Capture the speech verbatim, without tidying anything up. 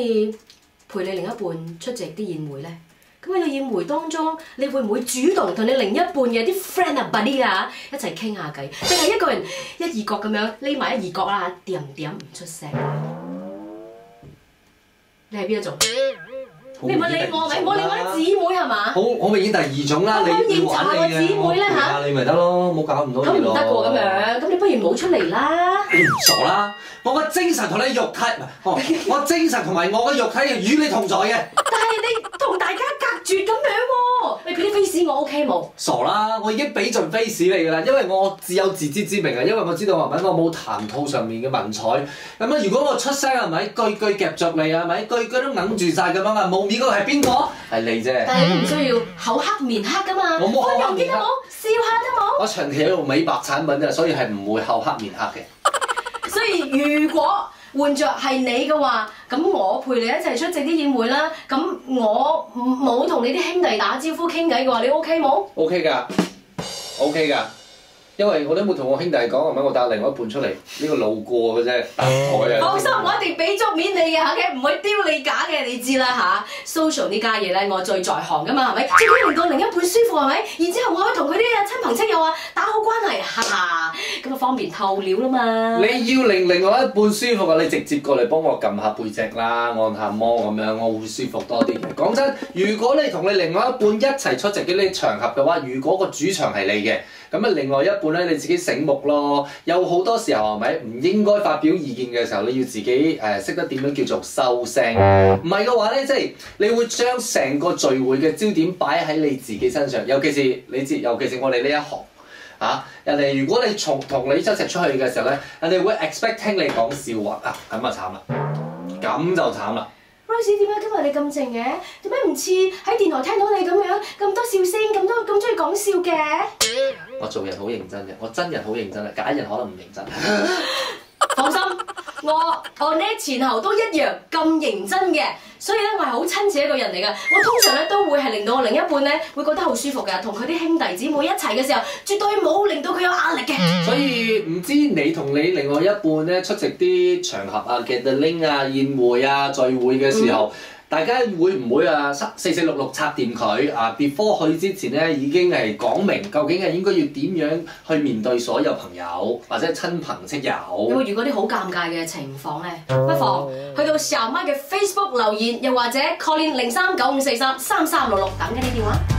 以陪你另一半出席啲宴會咧？咁喺個宴會當中，你會唔會主動同你另一半嘅啲 friend 啊、buddy 啊一齊傾下偈，定係一個人一二角咁樣匿埋一二角啦，掂掂唔出聲？你係邊一種？你唔係理我咪，我理我啲姊妹係嘛？ 好好明顯第二種啦，你你玩你嘅，姊妹咧嚇， 你咪得咯，冇搞咁多咁唔嘢咯。 得喎咁樣，咁你不如冇出嚟啦。 你唔傻啦！我個精神同你肉體，唔係我精神同埋我個肉體係與你同在嘅。 但係你同大家隔絕咁樣喎，你俾啲 face 我 OK 冇？ 傻啦！我已經俾盡 face 你㗎啦，因為我自有自知之明啊，因為我知道係咪我冇談吐上面嘅文采。咁啊，如果我出聲係咪句句夾着你啊？係咪句句都揞住晒咁樣啊？冇面嗰個係邊個？係你啫。 但係你唔需要口黑面黑㗎嘛， 我冇口黑面黑， 笑下得冇？ 我長期喺度美白產品啊，所以係唔會口黑面黑嘅。 所以如果換着係你嘅話，咁我陪你一齊出席啲宴會啦。咁我冇同你啲兄弟打招呼傾偈嘅話，你 OK 冇 ？OK 㗎 ，OK 㗎。因為我都冇同我兄弟講，係咪我帶另外一半出嚟？呢個路過嘅啫，搭台啊！ 放心，我一定俾足面你嘅嚇嘅，唔會丟你假嘅，你知啦嚇。social 呢家嘢咧，我最在行噶嘛，係咪？最緊要令到另一半舒服係咪？然之後我可以同佢啲親朋戚友啊打好關係，哈哈，咁啊方便透料啦嘛。 你要令另外一半舒服啊，你直接過嚟幫我撳下背脊啦，按下摩咁樣，我會舒服多啲嘅。講真，如果你同你另外一半一齊出席嘅呢啲場合嘅話，如果個主場係你嘅，咁啊另外一半咧你自己醒目咯。有好多時候係咪唔應該發表意見嘅時候，你要自己誒識得點樣叫做收聲。唔係嘅話咧，即係你會將成個聚會嘅焦點擺喺你自己身上，尤其是你知，尤其是我哋呢一行。啊！人哋如果你從同你一齊出去嘅時候咧，人哋會 expect 聽你講笑話啊，咁啊慘啦，咁就慘啦。 Royce 點解今日你咁靜嘅？點解唔似喺電台聽到你咁樣咁多笑聲，咁多咁中意講笑嘅？ 我做人好認真嘅，我真人好認真啊，假人可能唔認真。 放心，我我呢前後都一樣咁認真嘅，所以咧我係好親切一個人嚟㗎。我通常咧都會係令到我另一半咧會覺得好舒服㗎，同佢啲兄弟姊妹一齊嘅時候，絕對冇令到佢有壓力嘅。 所以唔知你同你另外一半咧出席啲場合啊、gathering 啊、宴會啊、聚會嘅時候。嗯大家會唔會啊四四六六拆掂佢啊 ？before 去之前咧已經係講明究竟係應該要點樣去面對所有朋友或者親朋戚友。 有冇遇過啲好尷尬嘅情況咧？不妨去到小媽嘅 Facebook 留言，又或者 call in 零三九五四三三三六六等緊你電話。